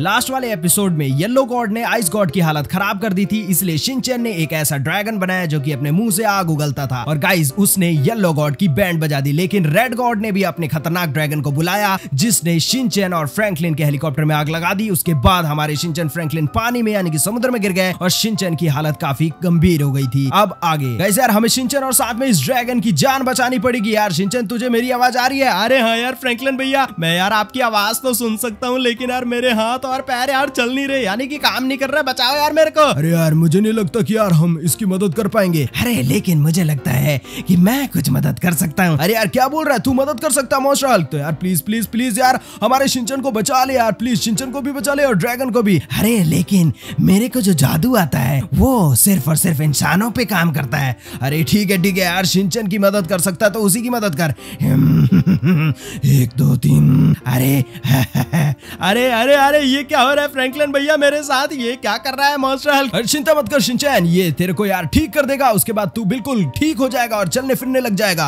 Last वाले episode में yellow god ने आइस गॉड की हालत खराब कर दी थी, इसलिए शिनचैन ने एक ऐसा ड्रैगन बनाया जो कि अपने मुंह से आग उगलता था। और गाइस उसने येलो गॉड की बैंड बजा दी, लेकिन रेड गॉड ने भी अपने खतरनाक ड्रैगन को बुलाया जिसने शिनचैन और फ्रैंकलिन के हेलीकॉप्टर में आग लगा दी। उसके बाद हमारे शिनचैन फ्रैंकलिन पानी में यानी कि समुद्र में गिर गए और शिनचैन की हालत काफी गंभीर हो गई थी। अब आगे गाइस यार हमें शिनचैन और साथ में इस ड्रैगन की जान बचानी पड़ेगी। यार शिनचैन तुझे मेरी आवाज आ रही है? अरे हाँ यार फ्रैंकलिन भैया, मैं यार आपकी आवाज तो सुन सकता हूँ, लेकिन यार मेरे हाथ और पैर यार चल नहीं रहे, यानी कि काम नहीं कर रहा। बचाओ यार मेरे को। अरे यार मुझे नहीं लगता कि यार हम इसकी मदद कर पाएंगे। अरे लेकिन मुझे लगता है कि मैं कुछ मदद कर सकता हूँ। अरे यार क्या बोल रहा है, तू मदद कर सकता है मोस्टर हल्क? तो यार प्लीज प्लीज प्लीज यार हमारे शिनचैन को बचा ले यार, प्लीज शिनचैन को भी बचा ले और ड्रैगन को भी। अरे लेकिन मेरे को जो जादू आता है वो सिर्फ और सिर्फ इंसानों पे काम करता है। अरे ठीक है यार, शिनचैन की मदद कर सकता है तो उसी की मदद कर। 1 2 3। अरे अरे अरे ये क्या हो रहा है फ्रैंकलिन भैया मेरे साथ? ये क्या कर रहा है मोस्टर हल्क? अरे चिंता मत कर शिनचैन, ये तेरे को यार ठीक कर देगा, उसके बाद तू बिल्कुल ठीक हो जाएगा और चलने फिरने लग जाएगा।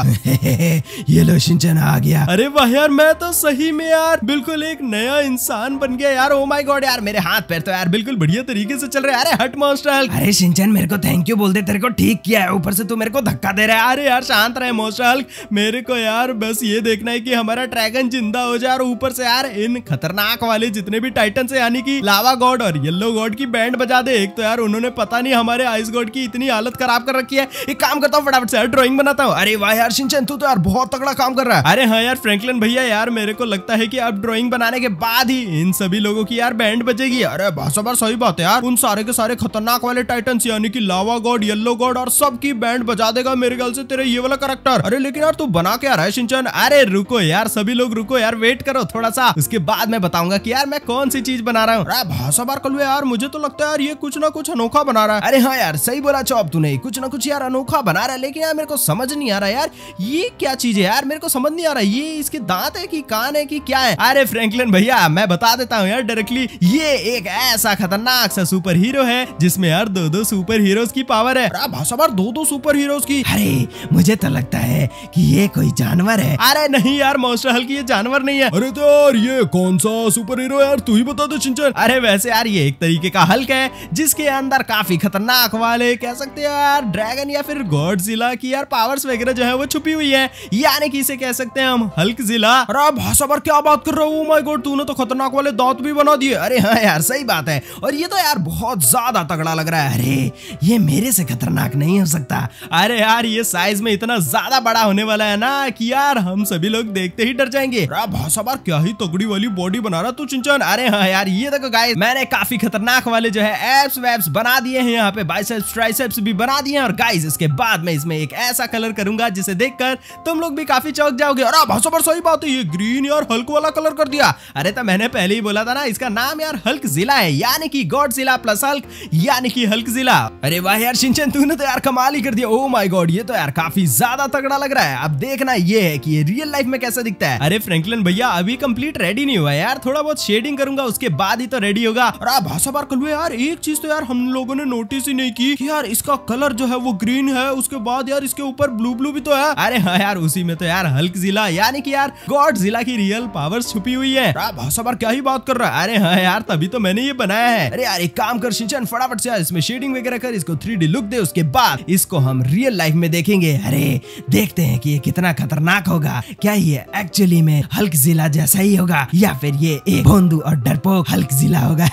ये लो शिनचैन आ गया। अरे वाह यार, मैं तो सही में यार बिल्कुल एक नया इंसान बन गया यार। ओ माय गॉड यार, मेरे हाथ पैर तो यार बिल्कुल बढ़िया तरीके से चल रहे हैं। अरे हट मोस्टर हल्क। अरे शिनचैन मेरे को थैंक यू बोल दे, तेरे को ठीक किया है, ऊपर से तू मेरे को धक्का दे रहा है। अरे यार शांत रहे मोस्टर हल्क, मेरे को यार बस ये देखना है कि हमारा ड्रैगन जिंदा हो जाए और ऊपर से यार इन खतरनाक वाले जितने भी टाइटन है यानी कि लावा गॉड और येलो गॉड की बैंड बजा दे। एक तो यार उन्होंने पता नहीं हमारे आइस गॉड की इतनी हालत खराब कर रखी है। एक काम करता हूँ फटाफट से यार ड्राइंग बनाता हूँ। अरे वाह यार शिनचैन, तू तो यार बहुत तगड़ा काम कर रहा है। अरे हाँ यार फ्रैंकलिन भैया, यार मेरे को लगता है कि अब ड्राइंग बनाने के बाद ही इन सभी लोगों की यार बैंड बजेगी। अरे बार सही बात है यार, उन सारे के सारे खतरनाक वाले टाइटन्स यानी कि लावा गॉड, येलो गॉड और सबकी बैंड बजा देगा मेरे ख्याल से तेरे ये वाला कैरेक्टर। अरे लेकिन यार तू बना क्या रहा है शिनचैन? अरे रुको यार, सभी लोग रुको यार, वेट करो थोड़ा सा, उसके बाद मैं बताऊंगा कि यार मैं कौन सी चीज बना रहा हूँ। अरे भाषा बार कलू यार, मुझे तो लगता है यार ये कुछ ना कुछ अनोखा बना रहा है। अरे हाँ यार सही बोला चौप तूने, कुछ ना कुछ यार अनोखा बना रहा है, लेकिन यार मेरे को समझ नहीं आ रहा यार ये क्या चीज है यार, मेरे को समझ नहीं आ रहा ये इसके दांत है कि कान है कि क्या है। अरे फ्रैंकलिन भैया मैं बता देता हूँ यार डायरेक्टली, ये एक ऐसा खतरनाक सा सुपर हीरो है जिसमें यार 2 सुपर हीरोज की पावर है। अरे भाषा बार 2 सुपर हीरोज की? अरे मुझे तो लगता है कि ये कोई जानवर है। अरे नहीं यार मोस्टर हल्क, ये जानवर नहीं है। अरे तो यार ये कौन सा सुपर हीरो यार, तू ही बता दे शिनचैन। अरे वैसे यार ये एक तरीके का हल्क है जिसके अंदर काफी खतरनाक वाले कह सकते हैं यार ड्रैगन या फिर गॉडजिला की यार पावर्स वगैरह जो है वो छुपी हुई है, यानी कि इसे कह सकते हैं हम हल्कजिला। अरे भाषा बार क्या बात कर रहा हूँ? माय गॉड, तूने तो खतरनाक वाले दांत भी बना दिए। अरे हाँ यार सही बात है, और ये तो यार बहुत ज्यादा तगड़ा लग रहा है। अरे ये मेरे से खतरनाक नहीं हो सकता। अरे यार ये साइज में इतना ज्यादा बड़ा होने वाला है ना कि यार हम सभी लोग देखते ही डर जाएंगे। अरे भाषा बार क्या ही तगड़ी वाली बॉडी बना रहा तू शिनचैन। अरे हाँ यार ये देखो गाइस, मैंने काफी खतरनाक वाले जो है एब्स वेब्स बना दिए हैं, यहाँ पे बाइसेप्स ट्राइसेप्स भी बना दिए हैं। और गाइस इसके बाद मैं इसमें एक ऐसा कलर करूंगा जिसे देखकर तुम लोग भी काफी चौंक जाओगे। अरे भाषा बार सही बात है, ये ग्रीन यार हल्क वाला कलर कर दिया। अरे तो मैंने पहले ही बोला था ना, इसका नाम यार हल्कजिला है, यानी कि गॉडजिला प्लस हल्क यानी कि हल्कजिला। अरे वाह यार शिनचैन, तूने तो यार कमाल ही कर दिया। ओ माय गॉड, ये तो यार काफी ज्यादा तगड़ा लग रहा है। अब देखना ये है कि ये रियल लाइफ में कैसा दिखता है। अरे फ्रैंकलिन भैया अभी कंप्लीट रेडी नहीं हुआ यार, थोड़ा बहुत शेडिंग करूंगा उसके बाद ही तो रेडी होगा। अरे भाषा बार कलू यार, एक चीज तो यार हम लोगों ने नोटिस ही नहीं की कि यार इसका कलर जो है वो ग्रीन है, उसके बाद यार इसके ऊपर ब्लू ब्लू भी तो है। अरे हाँ यार उसी में तो यार हल्कजिला यानी कि यार गॉडजिला की रियल पावर्स छुपी हुई है। भाषा बार क्या ही बात कर रहा है? अरे हाँ यार तभी तो मैंने ये बनाया है। अरे यार एक काम कर शिनचैन, फटाफट से यार इसमें शेडिंग वगैरह कर, इसको 3D लुक दे, उसके बाद इसको हम रियल लाइफ में देखेंगे। अरे देखते हैं कि ये कितना खतरनाक होगा, क्या ये एक्चुअली में हल्कजिला जैसा ही होगा या फिर ये एक भोंदू और डरपोक हल्कजिला होगा।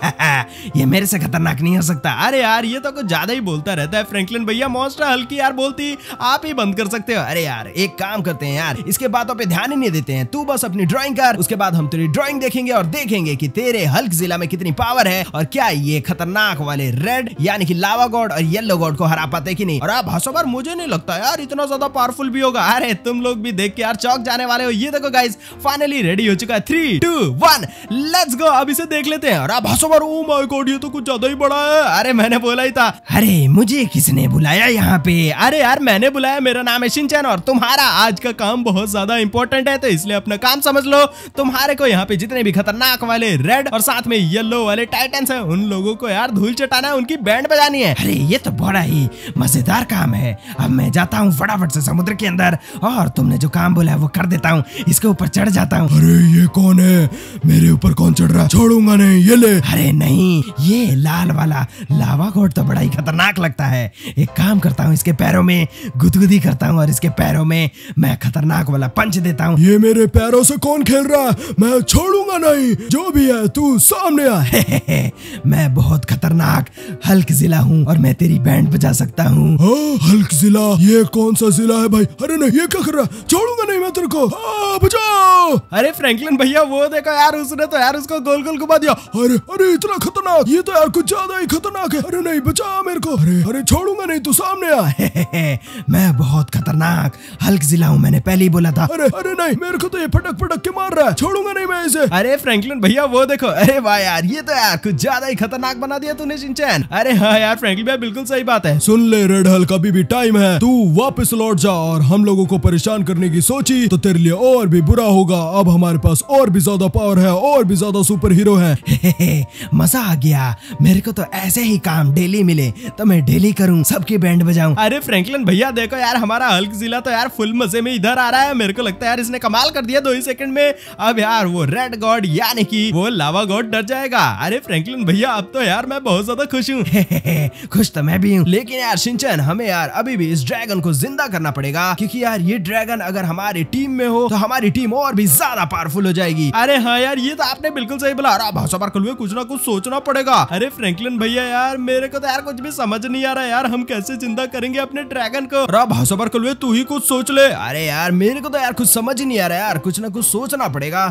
ये मेरे से खतरनाक नहीं हो सकता। अरे यार ये तो कुछ ज्यादा ही बोलता रहता है फ्रैंकलिन भैया, मोस्टर हल्क यार बोलती आप ही बंद कर सकते हो। अरे यार एक काम करते हैं यार, इसके बातों पे ध्यान ही नहीं देते हैं, तू बस अपनी ड्राइंग कर, उसके बाद हम तेरी ड्राइंग देखेंगे और देखेंगे कि तेरे हल्कजिला में कितनी पावर है और क्या ये खतरनाक वाले रेड यानी कि लावा गॉड और येलो गॉड को हरा पाते कि नहीं। और भाषा बार मुझे नहीं लगता यार इतना ज्यादा पावरफुल भी होगा। अरे तुम लोग भी देख के यार चौंक जाने वाले हो। ये देखो गाइस फाइनली रेडी हो चुका है। 3 2 1 लेट्स गो, अब इसे देख लेते हैं। अरे भाषा बार ओ माय गॉड, ये तो कुछ ज्यादा ही बड़ा है। अरे मैंने बोला ही था। अरे मुझे किसने बुलाया यहाँ पे? अरे यार मैंने बुलाया, मेरा नाम है शिनचैन और तुम्हारा आज का काम बहुत ज्यादा इंपॉर्टेंट है, तो इसलिए अपना काम समझ लो। तुम्हारे को यहाँ पे जितने भी खतरनाक वाले रेड और साथ में येलो वाले टाइटन्स हैं, उन लोगों को यार धूल चटाना है, उनकी बैंड बजानी है। अरे ये तो बड़ा ही मजेदार काम है। अब मैं जाता हूँ फटाफट से समुद्र के अंदर और तुमने जो काम बोला है वो कर देता हूँ। इसके ऊपर चढ़ जाता हूँ। अरे ये कौन है? मेरे ऊपर कौन चढ़ रहा है? छोड़ूंगा नहीं, ये ले। अरे नहीं, ये लाल वाला लावा गॉड तो बड़ा ही खतरनाक लगता है। एक काम करता हूँ, इसके पैरों में गुदगुदी करता हूँ और इसके पैरों में मैं खतरनाक वाला पंच देता हूँ। ये मेरे पैरों से कौन खेल रहा है? मैं छोड़ूंगा नहीं, जो भी है तू सामने आ। मैं बहुत खतरनाक हल्क जिला हूँ और मैं तेरी बैंड बजा सकता हूँ। हल्क जिला? ये कौन सा जिला है भाई? अरे नहीं, ये क्या कर रहा है? छोड़ूंगा नहीं मैं तेरे को, बचाओ। अरे फ्रैंकलिन भैया वो देखो यार, उसने तो यार उसको गोल गोल घुमा दिया। अरे अरे इतना खतरनाक, ये तो यार कुछ ज्यादा ही खतरनाक है। अरे नहीं, बचा मेरे को। अरे अरे छोड़ूंगा नहीं, तू सामने आ। मैं बहुत खतरनाक हल्क जिला हूँ, मैंने पहले ही बोला था। अरे अरे नहीं, मेरे को तो ये फटक फटक के मार रहा है, छोड़ूंगा नहीं मैं इसे। अरे फ्रैंकलिन भैया वो देखो। अरे वाह यार, ये तो यार कुछ ज्यादा ही खतरनाक बना दिया तूने शिनचैन। अरे हाँ यार फ्रैंकलिन भैया बिल्कुल सही बात है। सुन ले रेड हल्क, अभी भी टाइम है, तू वापस लौट जा। और हम लोगों को परेशान करने की सोची तो तेरे लिए और भी बुरा होगा। अब हमारे पास और भी ज्यादा पावर है, और भी ज्यादा सुपर हीरो है। मजा आ गया। मेरे को तो ऐसे ही काम डेली मिले तो मैं डेली करूं, सबकी बैंड बजाऊं। अरे फ्रैंकलिन भैया देखो यार, हमारा हल्क जिला तो यार फुल मजे में इधर आ रहा है। मेरे को लगता है यार इसने कमाल कर दिया 2 ही सेकंड में। अब यार वो रेड गॉड यानी कि वो लावा गॉड डर जाएगा। अरे फ्रैंकलिन भैया अब तो यार मैं बहुत ज्यादा खुश हूँ। खुश तो मैं भी हूँ, लेकिन यार शिनचैन हमें यार अभी भी इस ड्रैगन को जिंदा करना पड़ेगा, क्योंकि यार ये ड्रैगन अगर हमारी टीम में हो तो हमारी टीम और भी ज्यादा पावरफुल हो जाएगी। अरे हाँ यार, ये तो आपने बिल्कुल सही बोला। भाषा बार कलुए, कुछ ना कुछ सोचना पड़ेगा। अरे फ्रैंकलिन भैया यार मेरे को तो यार कुछ भी समझ नहीं आ रहा यार, हम कैसे जिंदा करेंगे अपने ड्रैगन को। भाषा बार कलुए तू ही कुछ सोच ले। अरे यार मेरे को तो यार कुछ समझ ही नहीं आ रहा यार, कुछ ना कुछ सोचना पड़ेगा।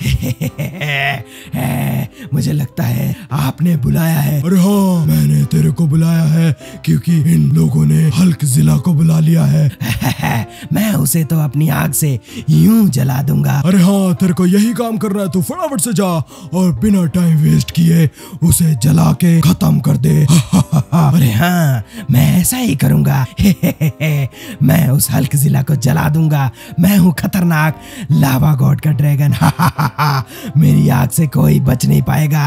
मुझे लगता है आपने बुलाया है। अरे हाँ, मैंने तेरे को बुलाया है क्योंकि इन लोगों ने हल्क जिला को बुला लिया है। मैं उसे तो अपनी आग से यूं जला दूंगा। अरे हाँ, तेरे को यही काम करना है, तू फटाफट से जा और बिना टाइम वेस्ट किए उसे जला के खत्म कर दे। अरे हाँ, मैं ऐसा ही करूंगा। मैं उस हल्क जिला को जला दूंगा। मैं हूँ खतरनाक लावा गॉड का ड्रैगन। मेरी आग से कोई बच नहीं पाएगा।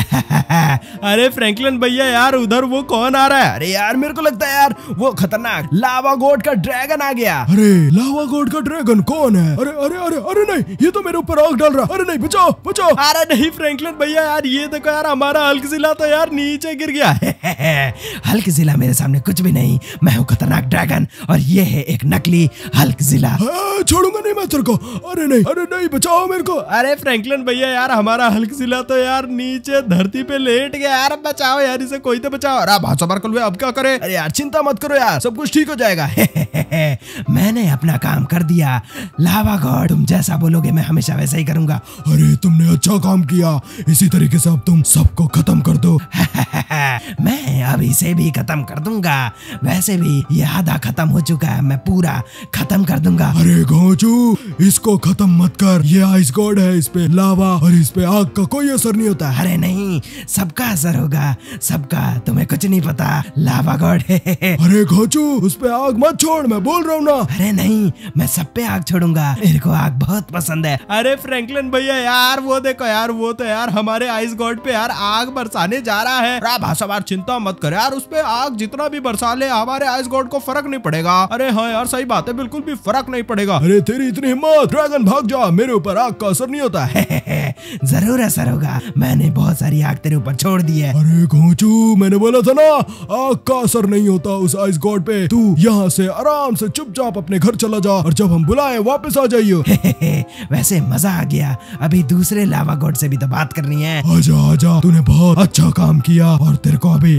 अरे फ्रैंकलिन भैया यार उधर वो कौन आ रहा है? अरे यार मेरे को लगता है यार वो खतरनाक लावा गॉड का ड्रैगन आ गया। अरे लावा गॉड का ड्रैगन कौन है? अरे अरे अरे अरे नहीं, ये तो मेरे ऊपर आग डाल रहा। अरे नहीं, बचाओ बचाओ। अरे नहीं फ्रैंकलिन भैया यार, ये देखो यार हमारा हल्क जिला तो यार नीचे गिर गया। हल्क जिला मेरे सामने कुछ भी नहीं, मैं हूँ खतरनाक ड्रैगन और ये है एक नकली हल्क जिला। छोड़ूंगा नहीं मैं तेरे को। अरे नहीं, बचाओ मेरे को। अरे फ्रैंकलिन भैया यार हमारा हल्क जिला तो यार नीचे धरती पे लेट गया यार, बचाओ यार इसे, कोई तो बचाओ। अरे भाषा बार कलुए अब क्या करे? अरे यार चिंता मत करो यार, सब कुछ ठीक हो जाएगा। मैंने अपना काम कर दिया लावा गॉड, तुम जैसा बोलोगे मैं हमेशा वैसा ही करूंगा। अरे तुमने अच्छा काम किया, इसी तरीके से अब तुम सबको खत्म कर दो। मैं अब इसे भी खत्म कर दूंगा। वैसे भी ये आधा खत्म हो चुका है, मैं पूरा खत्म कर दूंगा। अरे घोंचू, इसको खत्म मत कर, ये आइस गॉड है, इस पे लावा और इस पे आग का कोई असर नहीं होता। अरे नहीं, सबका असर होगा, सबका, तुम्हें कुछ नहीं पता, लावा गॉड है। अरे घोंचू, उस पे आग मत छोड़, मैं बोल रहा हूँ ना। अरे नहीं, मैं सब पे आग छोड़ूंगा, मेरे को आग बहुत पसंद है। अरे फ्रैंकलिन भैया यार वो देखो यार, वो तो यार हमारे आइस गॉड पे यार आग बरसाने जा रहा है। भाषा बार चिंता मत कर यार, उस पे आग जितना भी बरसा ले हमारे आइस गॉड को फर्क नहीं पड़ेगा। अरे हाँ यार सही बात है, बिल्कुल भी फर्क नहीं पड़ेगा। अरे तेरी इतनी हिम्मत, ड्रैगन भाग जा, मेरे ऊपर आग का असर नहीं होता है। जरूर असर होगा, मैंने बहुत सारी आग तेरे ऊपर छोड़ दी है। अरे घोंचू, मैंने बोला था ना आग का असर नहीं होता उस आइस गॉड पे। तू यहाँ से आराम से चुपचाप अपने घर चला जा और जब हम बुलाए वापस आ जाइए। वैसे मजा आ गया, अभी दूसरे लावा गॉड से भी तो बात करनी है। आजा आजा, तूने बहुत अच्छा काम किया और तेरे को अभी एक और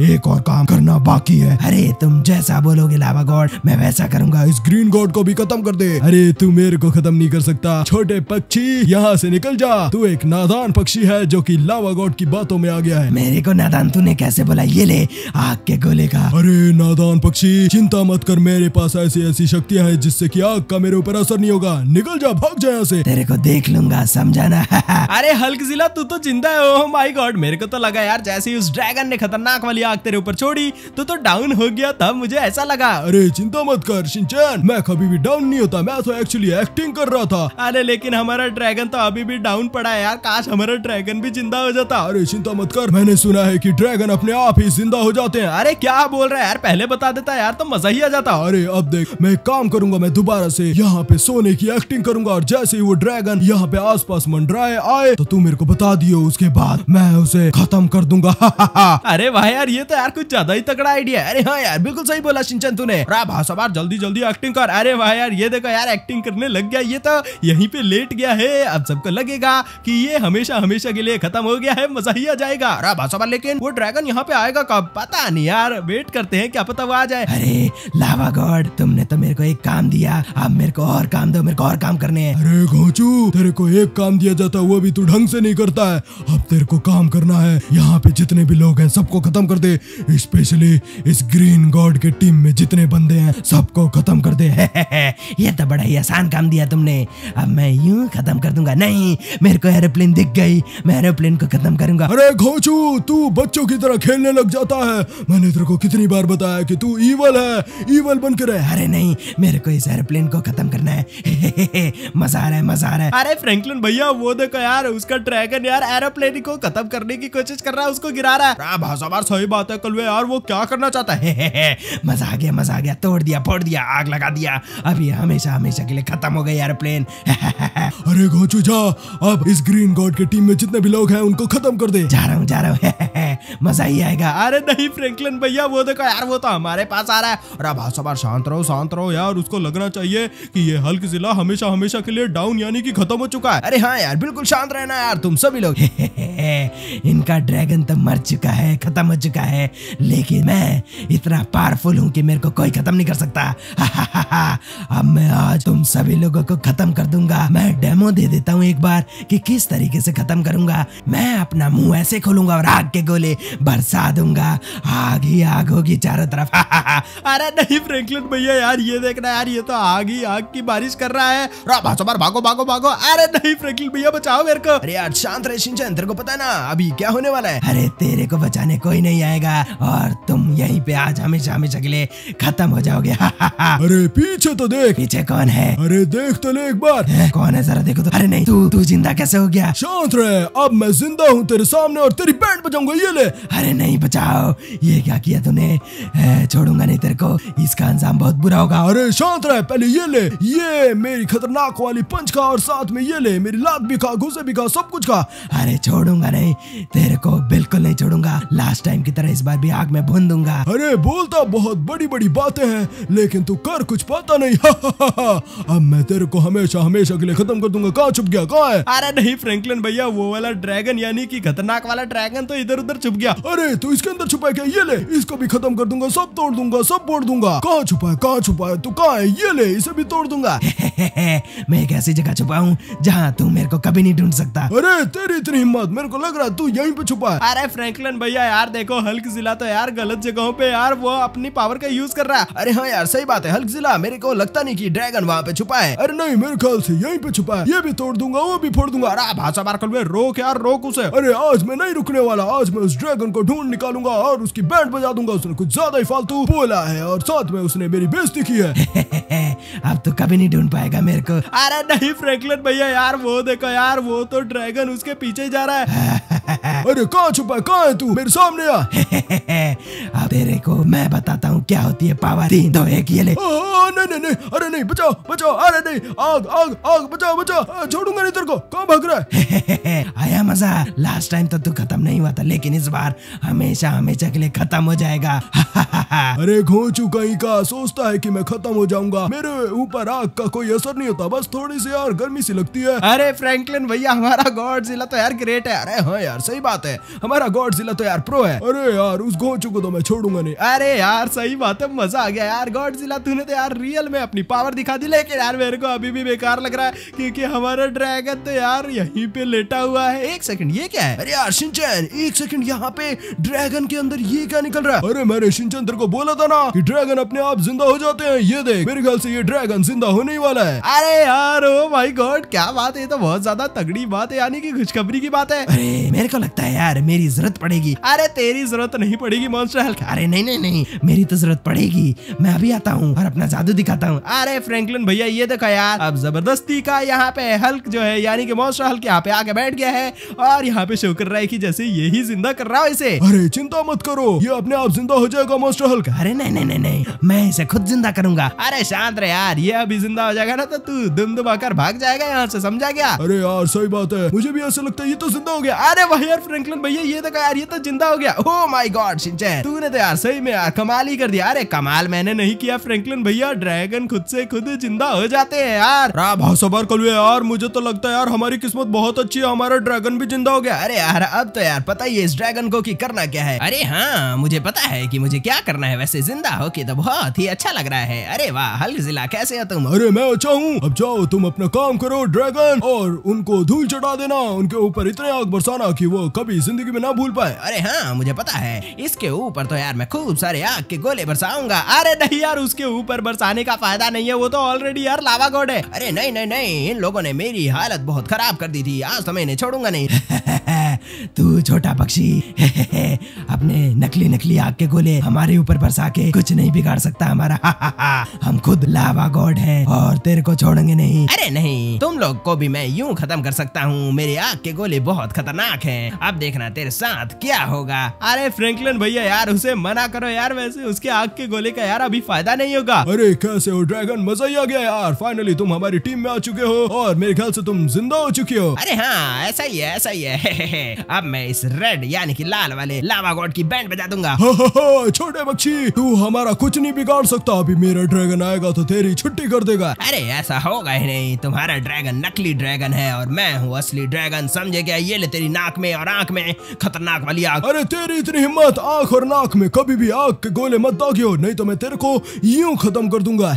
काम करना बाकी है। अरे तुम जैसा बोलोगे लावा गॉड, मैं वैसा करूंगा। इस ग्रीन गॉड को भी खत्म कर दे। अरे तू मेरे को खत्म नहीं कर सकता। छोटे पक्षी यहाँ से निकल जा, तू एक नादान पक्षी है जो कि लावा गॉड की बातों में आ गया है। मेरे को नादान तूने कैसे बोला? ये ले आग के गोले का। अरे नादान पक्षी, चिंता मत कर, मेरे पास ऐसी ऐसी शक्तियाँ हैं जिससे कि आग का मेरे ऊपर असर नहीं होगा। निकल जा, भाग जा यहाँ से। तेरे को देख लूंगा, समझाना। अरे हल्कज़िला तू तो जिंदा है। ओह माय गॉड, मेरे को तो लगा यार जैसे ही उस ड्रैगन ने खतरनाक वाली आग तेरे ऊपर छोड़ी तो डाउन हो गया, तब मुझे ऐसा लगा। अरे चिंता मत कर शिनचैन, मैं कभी भी डाउन नहीं होता, मैं तो एक्चुअली एक्टिंग कर रहा था। अरे लेकिन हमारा ड्रैगन तो अभी भी डाउन पड़ा है यार, काश हमारा ड्रैगन भी जिंदा हो जाता। अरे चिंता मत कर, मैंने सुना है कि ड्रैगन अपने आप ही जिंदा हो जाते हैं। अरे क्या बोल रहा है यार, पहले बता देता यार तो मजा ही आ जाता। अरे अब देख, मैं काम करूंगा, मैं दोबारा से यहाँ पे सोने की एक्टिंग करूंगा और जैसे ही वो ड्रैगन यहाँ पे आसपास मंडराए आए तो तू मेरे को बता दियो, उसके बाद मैं उसे खत्म कर दूंगा। अरे वाह यार, ये तो यार कुछ ज्यादा ही तगड़ा आइडिया है। अरे हाँ यार, बिल्कुल सही बोला शिनचैन तूने। भाषाबार जल्दी जल्दी एक्टिंग कर। अरे वाह यार, ये देखो यार एक्टिंग करने लग गया, ये तो यहीं पे लेट गया है। अब सबको लगेगा कि ये हमेशा हमेशा के लिए खत्म हो गया है, मजा ही आ जाएगा। भाषाबार लेकिन वो ड्रैगन यहाँ पे आएगा कब, पता नहीं यार, वेट करते हैं, क्या पता वो आ जाए। अरे लावा गॉड, तुमने तो मेरे को एक काम दिया, अब मेरे को और काम दो, मेरे को और काम करने हैं। अरे घोंचू, तेरे को एक काम दिया जाता है वो भी तू ढंग से नहीं करता है। अब तेरे को काम करना है, यहाँ पे जितने भी लोग हैं सबको खत्म कर दे, स्पेशली इस ग्रीन गॉड के टीम में जितने बंदे हैं सबको खत्म कर दे। ये तो बड़ा ही आसान काम दिया तुमने, अब मैं यूं खत्म कर दूंगा। नहीं, मेरे को एरोप्लेन दिख गई, मैं एरोप्लेन को खत्म करूंगा। अरे घोंचू, तू बच्चों की तरह खेलने लग जाता है। मैंने तेरे को कितनी बार बताया कि तू ईवल है, ईवल बन के रहे। अरे नहीं, मेरे को इस एरोप्लेन को खत्म करना है। मजा आ रहा है, मजा आ रहा है। अरे फ्रैंकलिन भैया, वो देखो यार, उसका ड्रैगन यार एरोप्लेन को खत्म करने की कोशिश कर रहा है, उसको गिरा रहा है। भाषाबार सही बात है कलवे यार, वो क्या करना चाहता है। मजा आ गया, मजा आ गया, तोड़ दिया, फोड़ दिया, आग लगा दिया, अब ये हमेशा हमेशा के लिए खत्म हो गई एरोप्लेन। अरे घोंचू जा, अब इस ग्रीन गॉड के टीम में जितने भी लोग हैं उनको खत्म कर दे। जा रहा हूँ, जा रहा हूँ। मजा ही आएगा। अरे नहीं फ्रैंकलिन भैया, वो देखो यार, वो तो हमारे पास आ रहा है। अरे भाषाबार शांत रहो यार, उसको लगना चाहिए कि ये हल्कज़िला हमेशा हमेशा के लिए डाउन यानी कि खत्म हो चुका है। अरे हाँ यार, बिल्कुल शांत रहना यार, तुम सभी लोग। इनका ड्रैगन तो मर चुका है, खत्म हो चुका है, लेकिन मैं इतना पावरफुल हूँ कि मेरे को कोई खत्म नहीं कर सकता। अब मैं आज तुम सभी लोगों को खत्म कर दूंगा। मैं डेमो दे देता हूँ एक बार कि किस तरीके से खत्म करूंगा। मैं अपना मुंह ऐसे खोलूंगा और आग के गोले बरसा दूंगा, आग ही आग होगी चारों तरफ। अरे नहीं फ्रैंकलिन भैया यार, ये देखना यार, ये तो आग ही आग की बारिश कर रहा है। भागो भागो भागो भागो। अरे नहीं फ्रैंकलिन भैया, बचाओ मेरे को। अरे यार शांत रहे शिनचैन, तेरे को पता है ना अभी क्या होने वाला है। अरे तेरे को बचाने कोई नहीं आएगा और तुम यहीं पे आज हमेशा हमेशा के लिए खत्म हो जाओगे। अरे पीछे तो देख। पीछे कौन है? अरे देख तो ले एक बार। कौन है जरा देखो तो। अरे नहीं, तू जिंदा कैसे हो गया? शांत रहे, अब मैं जिंदा हूँ तेरे सामने और तेरी बैंड बजाऊंगा, ये ले। अरे नहीं, बचाओ, ये क्या किया तूने? छोड़ूंगा नहीं तेरे को, इसका अंजाम बहुत बुरा होगा। अरे शांत रहे, पहले ये ले, ये मेरी खतरनाक वाली पंच का और साथ में ये ले मेरी लात भी खा, घुसे भी खा, सब कुछ खा। अरे छोड़ूंगा नहीं तेरे को, बिल्कुल नहीं छोड़ूंगा। लास्ट टाइम की तरह इस बार भी आग में भून दूंगा। अरे बोलता बहुत बड़ी बड़ी बातें हैं, लेकिन तू कर कुछ पाता नहीं। अब मैं तेरे को हमेशा हमेशा के लिए खत्म कर दूंगा। कहाँ छुप गया, कहाँ है? अरे नहीं फ्रैंकलिन भैया, वो वाला ड्रैगन यानी कि खतरनाक वाला ड्रैगन तो इधर उधर छुप गया। अरे तू इसके अंदर छुपा है क्या? ये ले, इसको भी खत्म कर दूंगा, सब तोड़ दूंगा, सब फोड़ दूंगा। कहाँ छुपा है, कहाँ छुपा है, तू कहाँ है? ये ले, इसे भी तोड़ दूंगा। मैं एक ऐसी जगह छुपा हूँ जहाँ तू मेरे को कभी नहीं ढूंढ सकता। अरे तेरी इतनी हिम्मत, मेरे को लग रहा है तू यहीं पे छुपा है। अरे फ्रैंकलिन भैया यार देखो, हल्कज़िला तो यार गलत जगहों पे यार वो अपनी पावर का यूज कर रहा है। अरे हाँ यार सही बात है हल्कज़िला, मेरे को लगता नहीं कि ड्रैगन वहाँ पे छुपा है। अरे नहीं, मेरे ख्याल से यहीं पे छुपा है। ये भी तोड़ दूंगा, वो भी फोड़ दूंगा। अरे भाषा बार कल रोक यार, रोक उसे। अरे आज मैं नहीं रुकने वाला, आज मैं उस ड्रैगन को ढूंढ निकालूंगा और उसकी बैंड बजा दूंगा। उसने कुछ ज्यादा ही फालतू बोला है और साथ में उसने मेरी बेइज्जती की है। अब तो कभी नहीं ढूंढ पाएगा मेरे को। अरे नहीं फ्रैंकलिन भैया यार, वो देखो यार, वो तो ड्रैगन उसके पीछे जा रहा है। अरे कहाँ छुपा है, कहाँ है तू? मेरे सामने आ। अब तेरे को मैं बताता हूँ क्या होती है पावर। 3 2 1 ये ले। नहीं नहीं, अरे नहीं, बचाओ बचाओ। अरे नहीं, आग आग आग, बचाओ बचाओ, छोड़ूंगा नहीं तेरे को। कहाँ भाग रहा है? आया मजा। लास्ट टाइम तो तू खत्म नहीं हुआ था, लेकिन इस बार हमेशा हमेशा के लिए खत्म हो जाएगा। अरे घोंचू कहीं का सोचता है कि मैं खत्म हो जाऊंगा, मेरे ऊपर आग का कोई असर नहीं होता, बस थोड़ी सी यार गर्मी सी लगती है। अरे फ्रैंकलिन भैया हमारा गॉडजिला तो यार ग्रेट है। अरे हाँ यार सही बात है, हमारा गॉडजिला तो यार प्रो है। अरे यार उस घोंचू को तो मैं छोड़ूंगा नहीं। अरे यार सही बात है, मजा आ गया यार। गॉडजिला तूने तो यार रियल में अपनी पावर दिखा दी, लेकिन यार मेरे को अभी भी बेकार लग रहा है क्योंकि हमारा ड्रैगन तो यार यहीं पे लेटा हुआ है। एक सेकंड ये क्या है? अरे यार शिनचैन एक सेकंड, यहाँ पे ड्रैगन के अंदर ये क्या निकल रहा है? अरे मैंने शिनचैन तेरे को बोला था ना कि ड्रैगन अपने आप जिंदा हो जाते हैं। ये देख मेरे ख्याल से ये ड्रैगन जिंदा होने ही वाला है। अरे यार ओ माय गॉड क्या बात है, ये तो बहुत ज्यादा तगड़ी बात है, यानी कि खुशखबरी की बात है। अरे मेरे को लगता है यार मेरी जरूरत पड़ेगी। अरे तेरी जरूरत नहीं पड़ेगी मॉन्स्टर हल्क। अरे नहीं नहीं नहीं मेरी तो जरूरत पड़ेगी, मैं अभी आता हूँ और अपना जादू दिखाता हूँ। अरे फ्रैंकलिन भैया ये देखो यार, अब जबरदस्ती का यहाँ पे हल्क जो है यानी कि मॉन्स्टर हल्क यहाँ पे आके बैठ गया है और यहाँ पे शो कर रहा है कि जैसे यही जिंदा कर रहा है इसे। अरे चिंता मत करो, ये अपने आप जिंदा हो जाएगा मॉन्स्टर हल्क। अरे नहीं नहीं नहीं नहीं मैं इसे खुद जिंदा करूंगा। अरे शांत रहे यार, ये अभी जिंदा हो जाएगा ना तो तू दुम दुमाकर भाग जाएगा यहाँ से, समझा गया? अरे यार सही बात है, मुझे भी ऐसा लगता है ये तो जिंदा हो गया। अरे भाई यार फ्रैंकलिन भैया ये देखो यार, ये तो जिंदा हो गया। ओह माय गॉड शिनचैन तूने तो यार सही में यार कमाल ही कर दिया। अरे कमाल मैंने नहीं किया फ्रैंकलिन भैया, ड्रैगन खुद से खुद जिंदा हो जाते हैं यार। सबर करो यार, मुझे तो लगता है यार हमारी किस्मत बहुत अच्छी है, हमारा ड्रैगन भी जिंदा हो गया। अरे यार अब तो यार पता ही है इस ड्रैगन को कि करना क्या है। अरे हाँ मुझे पता है कि मुझे क्या करना है, वैसे जिंदा हो के तो बहुत ही अच्छा लग रहा है। अरे वाह हल्कजिला कैसे हो तुम? अरे मैं अच्छा हूँ, अब जाओ तुम अपना काम करो ड्रैगन, और उनको धूल चढ़ा देना, उनके ऊपर इतने आग बरसाना कि वो कभी जिंदगी में ना भूल पाए। अरे हाँ मुझे पता है, इसके ऊपर तो यार मैं खूब सारे आग के गोले बरसाऊंगा। अरे नहीं यार उसके ऊपर बरसाने का फायदा नहीं है, वो तो ऑलरेडी यार लावा गॉड है। अरे नहीं नहीं नहीं इन लोगों ने मेरी हालत बहुत खराब कर दी थी, आज तो मैं इन्हें छोड़ूंगा नहीं। तू छोटा पक्षी अपने नकली नकली आग के गोले हमारे ऊपर बरसा के कुछ नहीं बिगाड़ सकता हमारा। हम खुद लावा गॉड हैं और तेरे को छोड़ेंगे नहीं। अरे नहीं तुम लोग को भी मैं यूं खत्म कर सकता हूँ, मेरे आग के गोले बहुत खतरनाक हैं, अब देखना तेरे साथ क्या होगा। अरे फ्रैंकलिन भैया यार उसे मना करो यार, वैसे उसके आग के गोले का यार अभी फायदा नहीं होगा। अरे कैसे हो ड्रैगन, मजा ही आ गया यार, फाइनली तुम हमारी टीम में आ चुके हो और मेरे ख्याल से तुम जिंदा हो चुके हो। अरे हाँ ऐसा ही है ऐसा ही है। अब मैं इस रेड यानी कि लाल वाले लावा गॉड की बैंड बजा दूंगा। छोटे बच्ची तू हमारा कुछ नहीं बिगाड़ सकता, अभी मेरा ड्रैगन आएगा तो तेरी छुट्टी कर देगा। अरे ऐसा होगा ही नहीं, तुम्हारा ड्रैगन नकली ड्रैगन है और मैं हूँ असली ड्रैगन, समझे क्या? ये ले तेरी नाक में और आंख में खतरनाक वाली आग। अरे तेरी इतनी हिम्मत, आंख और नाक में कभी भी आग के गोले मत दागियो, नहीं तो मैं तेरे को यूं खत्म कर दूंगा।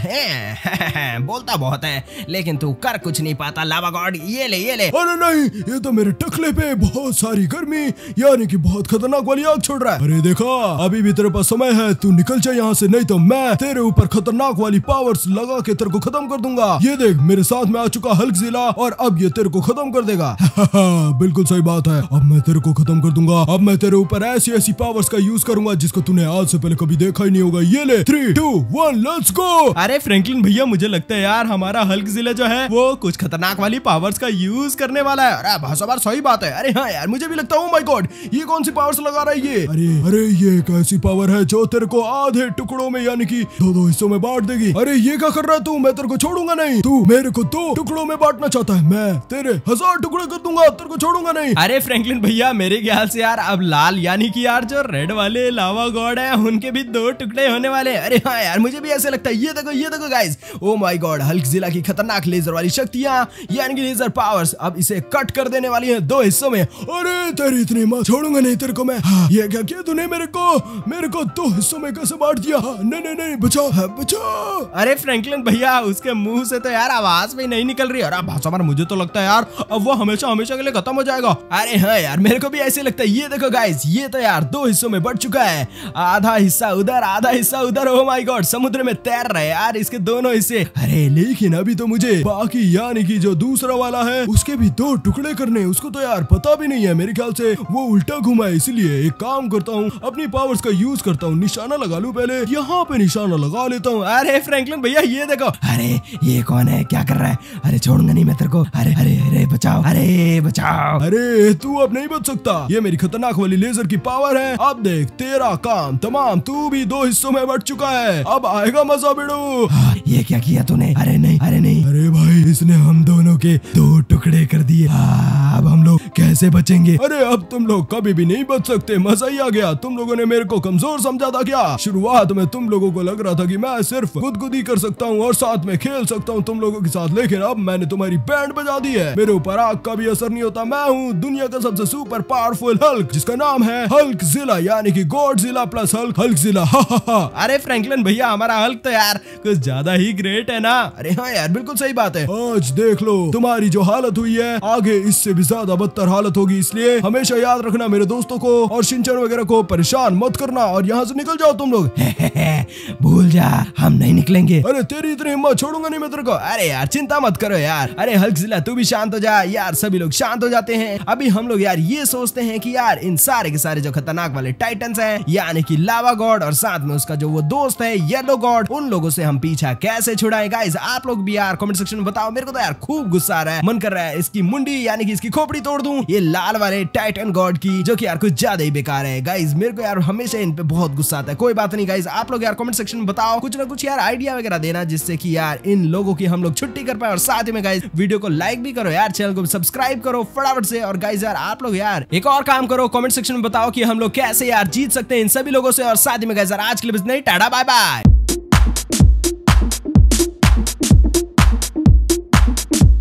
बोलता बहुत है लेकिन तू कर कुछ नहीं पाता लावा गॉड, ये ले ये ले। अरे नहीं ये तो मेरे टकले पे बहुत सारी गर्मी यानी कि बहुत खतरनाक वाली आग छोड़ रहा है। अरे देखा अभी भी तेरे पास समय है, तू निकल जा यहाँ से, नहीं तो मैं तेरे ऊपर खतरनाक वाली पावर्स लगा के तेरे को खत्म कर दूंगा। ये देख मेरे साथ में आ चुका हल्कजिला और अब ये तेरे को खत्म कर देगा। बिल्कुल सही बात है, अब मैं तेरे को खत्म कर दूंगा, अब मैं तेरे ऊपर ऐसी ऐसी पावर्स का यूज करूंगा जिसको तूने आज से पहले कभी देखा ही नहीं होगा। ये ले 3, 2, 1 लेट्स गो। अरे फ्रैंकलिन भैया मुझे लगता है यार हमारा हल्कजिला जो है वो कुछ खतरनाक वाली पावर्स का यूज करने वाला है। अरे बार सही बात है। अरे हाँ यार मुझे भी लगता है, ओह माय गॉड ये कौन सी पावर्स लगा रहा है ये? अरे ये एक ऐसी पावर है जो तेरे को आधे टुकड़ों में यानी कि 2 हिस्सों में बांट देगी। अरे ये क्या कर रहा है तू, मैं तेरे को छोड़ूंगा नहीं, तू मेरे को 2 टुकड़ों में बांटना चाहता है, मैं तेरे 1000 टुकड़े कर दूंगा, तेरे को छोड़ूंगा नहीं। अरे फ्रैंकलिन भैया मेरे ख्याल से यार अब लाल यानी कि यार जो रेड वाले लावा गॉड है उनके भी 2 टुकड़े होने वाले। अरे हाँ यार मुझे भी ऐसे लगता है। ये देखो गाइस, ओह माय गॉड हल्कजिला की खतरनाक लेजर वाली शक्तियां यानी कि लेजर पावर्स अब इसे कट कर देने वाली है 2 हिस्सों में। अरे तेरी इतनी हिम्मत, छोड़ूंगा नहीं तेरे को मैं। ये क्या किया तूने, मेरे को 2 हिस्सों में कैसे बांट दिया? नहीं बचाओ। अरे फ्रैंकलिन भैया उसके मुंह से तो यार आवाज भी नहीं निकल रही। अरे भाषा मुझे तो लगता है यार अब वो हमेशा के लिए खत्म हो जाएगा। अरे हाँ यार मेरे को भी ऐसे लगता है। ये देखो गाइस ये तो यार 2 हिस्सों में बढ़ चुका है, आधा हिस्सा उधर आधा हिस्सा उधर। ओह माय गॉड समुद्र में तैर रहे यार इसके दोनों हिस्से। अरे लेकिन अभी तो मुझे बाकी यानी कि जो दूसरा वाला है उसके भी 2 टुकड़े करने, उसको तो यार पता भी नहीं है, मेरे ख्याल से वो उल्टा घुमा है। इसलिए एक काम करता हूँ, अपनी पावर्स का यूज करता हूँ, निशाना लगा लूं, पहले यहाँ पे निशाना लगा लेता हूँ। अरे फ्रैंकलिन भैया ये देखो। अरे ये कौन है, क्या कर रहा है? अरे छोड़ूंगा नहीं मैं तेरे को। अरे बचाओ, अरे बचाओ। अरे तू अब नहीं बच सकता, ये मेरी खतरनाक वाली लेजर की पावर है। अब देख तेरा काम तमाम, तू भी 2 हिस्सों में बट चुका है, अब आएगा मजा बेड़ो। ये क्या किया तूने? अरे नहीं अरे भाई इसने हम दोनों के 2 टुकड़े कर दिए। अब हम लोग कैसे बचेंगे? अरे अब तुम लोग कभी भी नहीं बच सकते, मजा ही आ गया। तुम लोगों ने मेरे को कमजोर समझा था क्या? शुरुआत में तुम लोगों को लग रहा था कि मैं सिर्फ गुदगुदी कर सकता हूँ और साथ में खेल सकता हूँ तुम लोगों के साथ, लेकिन अब मैंने तुम्हारी बैंड बजा दी है। मेरे ऊपर आग का भी असर नहीं होता। मैं हूँ दुनिया का सबसे सुपर पावरफुल हल्क, जिसका नाम है हल्कजिला, यानी कि गॉडजिला प्लस हल्क, हल्कजिला। अरे फ्रैंकलिन भैया, हमारा हल्क तो यार कुछ ज्यादा ही ग्रेट है ना। अरे हाँ यार, बिल्कुल सही बात है। आज देख लो तुम्हारी जो हालत हुई है, आगे इससे भी ज्यादा बदतर हालत होगी, इसलिए हमेशा याद रखना मेरे दोस्तों को और शिनचैन वगैरह को परेशान मत करना और यहाँ से निकल जाओ तुम लोग। भूल जा, हम नहीं निकलेंगे। अरे तेरी इतनी हिम्मत, छोड़ूंगा नहीं मैं तेरे को। अरे यार चिंता मत करो यार। अरे हल्कजिला तू भी शांत हो जा यार। सभी लोग शांत हो जाते हैं। अभी हम लोग यार ये सोचते हैं कि यार इन सारे के सारे जो खतरनाक वाले टाइटन्स हैं, यानी कि लावा गॉड और साथ में उसका जो वो दोस्त है येलो गॉड, उन लोगों से हम पीछा कैसे छुड़ाएं। गाइस आप लोग भी यार कमेंट सेक्शन में बताओ। मेरे को तो यार खूब गुस्सा आ रहा है, मन कर रहा है इसकी मुंडी यानी कि इसकी खोपड़ी तोड़ दूं, ये लाल वाले टाइटन गॉड की, जो कि यार कुछ ज्यादा ही बेकार है। गाइस मेरे को यार हमेशा इन पे बहुत गुस्सा आता है। कोई बात नहीं गाइस, आप लोग यार कमेंट सेक्शन में बताओ, कुछ ना कुछ यार आइडिया वगैरह देना जिससे कि यार इन लोगों की हम लोग छुट्टी कर पाए। और साथ ही में गाइस वीडियो को लाइक भी करो यार, चैनल को सब्सक्राइब करो फटाफट से। और गाइस यार आप लोग यार एक और काम करो, कमेंट सेक्शन में बताओ कि हम लोग कैसे यार जीत सकते हैं इन सभी लोगों से। और साथ ही में गाइस यार आज के लिए बस नहीं, टाटा बाय बाय।